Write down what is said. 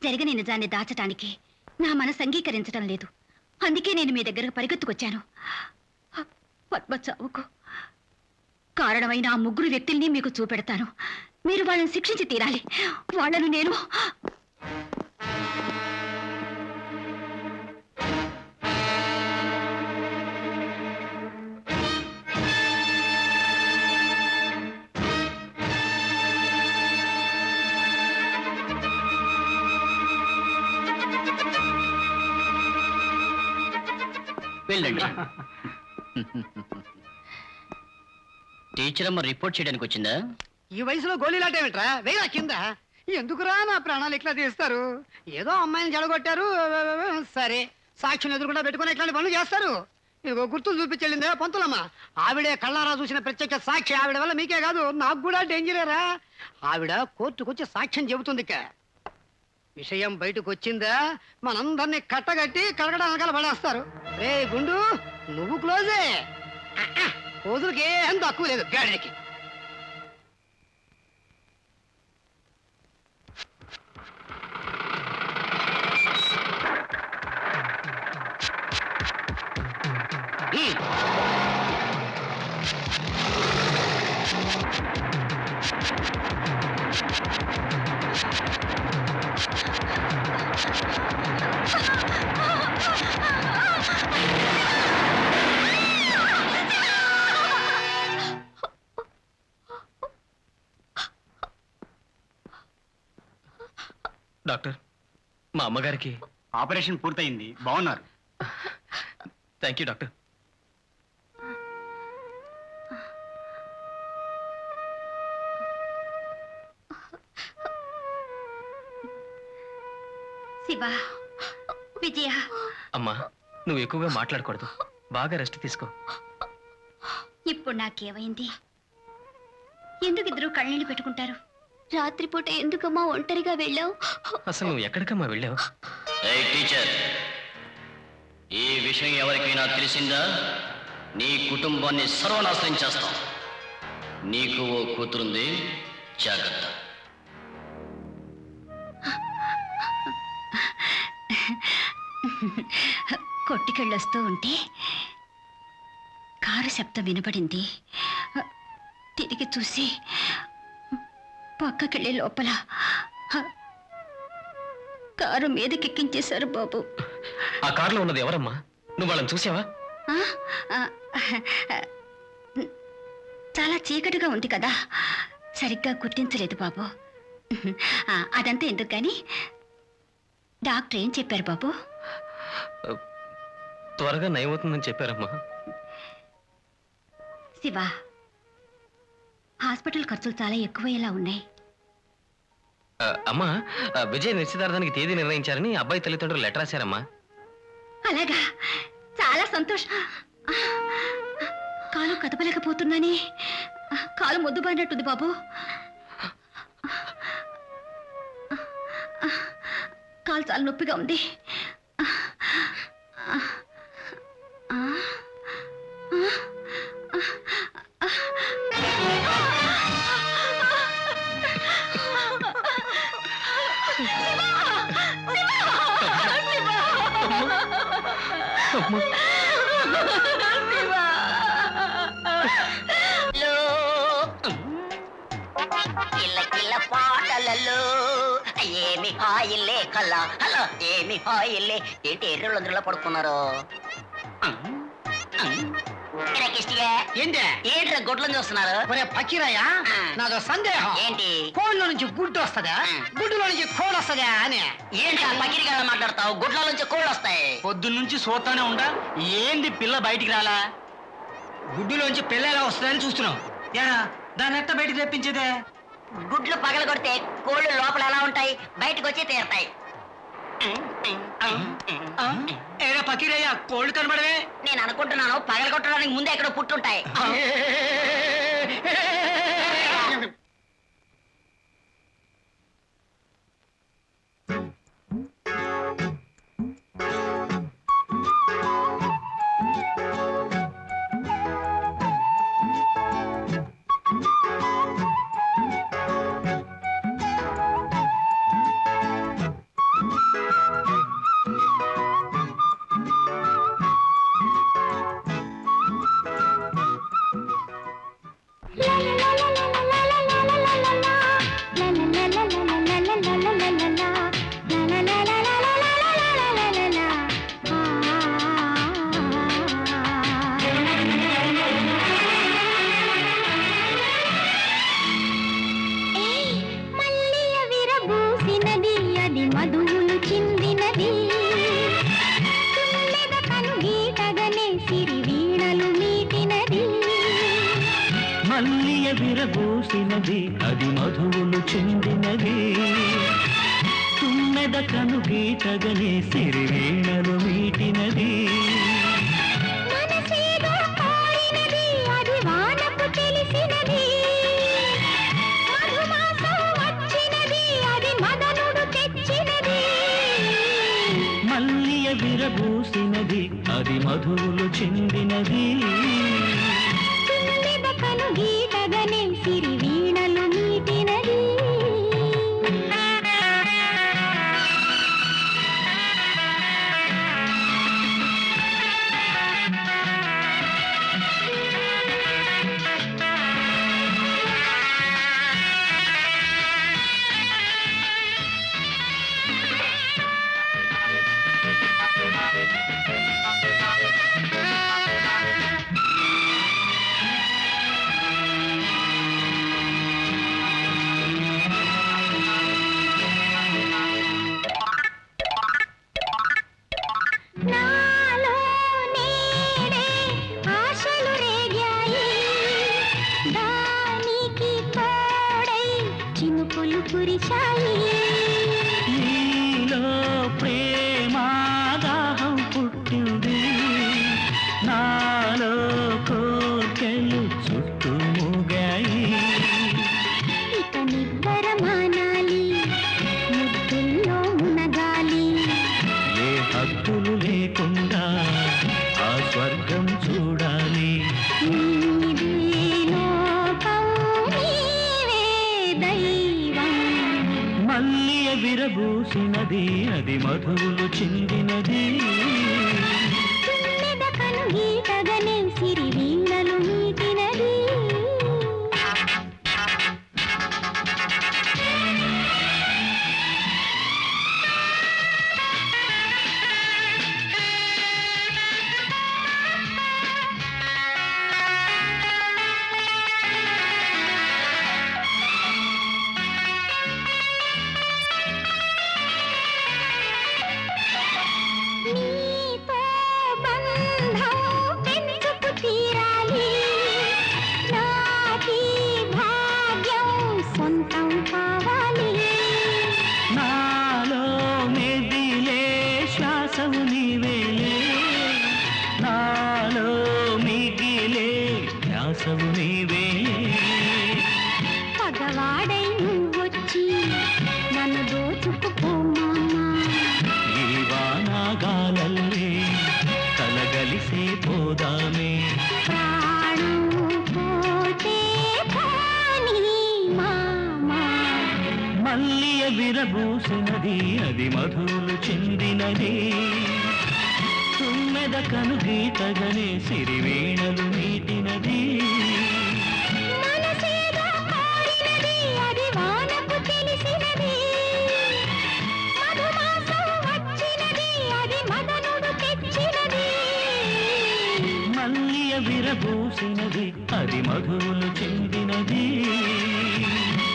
జరిగిన నిజాన్ని దాచటానికి నా మనసు అంగీకరించడం లేదు. అందుకే నేను మీ దగ్గరకు పరిగెత్తుకొచ్చాను. పద్మ చావుకు కారణమైన ఆ ముగ్గురు వ్యక్తుల్ని మీకు చూపెడతాను. మీరు వాళ్ళని శిక్షించి తీరాలి. వాళ్ళను నేను వెళ్ళండి. టీచర్ అమ్మ రిపోర్ట్ చేయడానికి వచ్చిందా? ఈ వయసులో గోళీలాటేమిట్రా? వేగా కింద. ఎందుకురా నా ప్రాణాలు ఇట్లా తీస్తారు? ఏదో అమ్మాయిని జడగొట్టారు, సరే సాక్షిని ఎదురుకుండా పెట్టుకుని ఇట్లాంటి పనులు చేస్తారు. ఇదిగో గుర్తులు చూపించెళ్ళిందే పంతులమ్మ. ఆవిడే కళ్ళారా చూసిన ప్రత్యేక సాక్షి. ఆవిడ వల్ల మీకే కాదు నాకు కూడా డేంజరేరా. ఆవిడ కోర్టుకొచ్చి సాక్ష్యం చెబుతుంది. విషయం బయటకు వచ్చిందా మనందరినీ కట్టగట్టి కడగడం వెనకాల పడేస్తారు. రే గుండు, నువ్వు క్లోజే. రోజులకి ఏం తక్కువ లేదు గాడికి. డాక్టర్, మా అమ్మగారికి ఆపరేషన్ పూర్తయింది, బాగున్నారు. Thank you doctor. Shiva, Vijaya. అమ్మా, నువ్వు ఎక్కువగా మాట్లాడకూడదు. బాగా రెస్ట్ తీసుకో. ఇప్పుడు నాకేమైంది? ఎందుకు ఇద్దరు కళ్ళనీళ్ళు పెట్టుకుంటారు? రాత్రిపూట ఎందుకమ్మా ఒంటరిగా వెళ్ళావు? అసలు నువ్వు ఎక్కడికమ్మా వెళ్ళావు? టీచర్, ఈ విషయం ఎవరికైనా తెలిసిందా నీ కుటుంబాన్ని సర్వనాశనం చేస్తాం. నీకు ఓ కూతురుంది, జాగ్రత్త. కొట్టుకెళ్ళొస్తూ ఉంటే కారు శబ్దం వినపడింది. తిరిగి చూసి పక్కకెళ్ళే లోపల కారు మీదకెక్కించేశారు బాబు. ఆ కారులో ఉన్నది ఎవరమ్మా? నువ్వు వాళ్ళని చూసావా? చాలా చీకటిగా ఉంది కదా, సరిగ్గా గుర్తించలేదు బాబు. అదంతా ఎందుకు కానీ డాక్టర్ ఏం చెప్పారు బాబు? త్వరగా నయమవుతుందని చెప్పారమ్మా. శివ, హాస్పిటల్ ఖర్చులు చాలా ఎక్కువయ్యేలా ఉన్నాయి. అమ్మా, విజయ్ నిశ్చితార్థానికి తేదీ నిర్ణయించారని అబ్బాయి తల్లిదండ్రులు లెటర్ రాశారమ్మా. అలాగా, చాలా సంతోషం. కాలు కదపలేకపోతున్నానే, కాలు మొద్దుబారినట్టుంది బాబు. కాలు చాలా నొప్పిగా ఉంది. పాటలలో ఏమి హాయిలే కల్లా. హలో, ఏమి హాయిలే. ఏంటి ఎర్రలందరిలో పడుకున్నారు? ఏంటి గుడ్లను చూస్తున్నారు? పక్కిరాయా, నాదో సందేహం. ఏంటి? కోళ్ళ నుంచి గుడ్డు వస్తుందా, గుడ్డులో నుంచి కోళ్ళు వస్తుందా అని. ఏంటి ఆ పక్కిరిగా మాట్లాడతావు? గుడ్ల నుంచి కోళ్ళు వస్తాయి. పొద్దున్నుంచి సోతానే ఉండా, ఏంది పిల్ల బయటికి రాలా? గుడ్డులోంచి పిల్ల ఎలా వస్తుందని చూస్తున్నావు. దాన్ని ఎట్ట బయటికి తెప్పించేదే? గుడ్లు పగల కొడితే కోళ్ళు లోపల ఎలా ఉంటాయి? బయటకు వచ్చి తీరుతాయి. ఏరా పకీరయ్య, కోళ్ళు కనబడవే? నేను అనుకుంటున్నాను పగల కొట్టడానికి ముందే ఎక్కడో పుట్టుంటాయి. కను గీతగనే సిరివీణలు మీటినది మనసేదో కోరినది అది వానకు తెలిసినది మధుమాసం వచ్చినది అది మదనుడు తెచ్చినది మల్లియ విరబూసినది అది మధువులు చెందినది తుమ్మెద కను గీతగనే సిరివీణలు మీటినది నాలో నేడే ఆశలు రేగాయి దానికి తోడై చినుకులు కురిశాయి నీలో ప్రేమాదాహం పుట్టింది నాలో కోర్కెలు చుట్టూ మూగాయి ఇక నిబ్బరమానాలి ముద్దుల్లో మునగాలి ఏ హద్దులు లేకుండా ఆ స్వర్గం చూడాలి నీదే లోకం నీవే దైవం మల్లియ విరబూసినది అది మధువులు చెందినది తుమ్మెద కను గీతగనే సిరివీణలు మీటినది నీతో బంధం పెంచుకు తీరాలి నాకీ భాగ్యం సొంతం కావాలి నాలో మెదిలే శ్వాసము నీవేలే నాలో మిగిలే ధ్యాసవు నీవేలే పగవాడై నువ్వొచ్చి నన్ను దోచుకుపో మామా ఈ వానాగాలల్లే కలగలిసే పోదామే ప్రాణం పోతే పోనీ మామా మల్లియ విరబూసినది అది మధువులు చెందినది తుమ్మెద కను గీతగనే సిరివీణలు మీటినది మనసేదో కోరినది అది వానకు తెలిసినది మధుమాసం వచ్చినది అది మదనుడు తెచ్చినది మల్లియ విరబూసినది అది మధువులు చెందినది